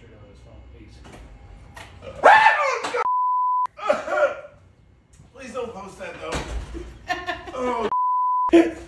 straight on his phone. Peace. Please don't post that though. Oh.